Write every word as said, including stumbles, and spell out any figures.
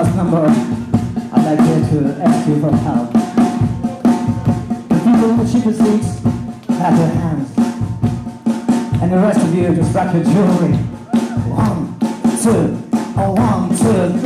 last number, I'd like you to ask you for help. The people in the cheaper seats, clap your hands. And the rest of you just rock your jewelry. One, two, oh, one, two, three.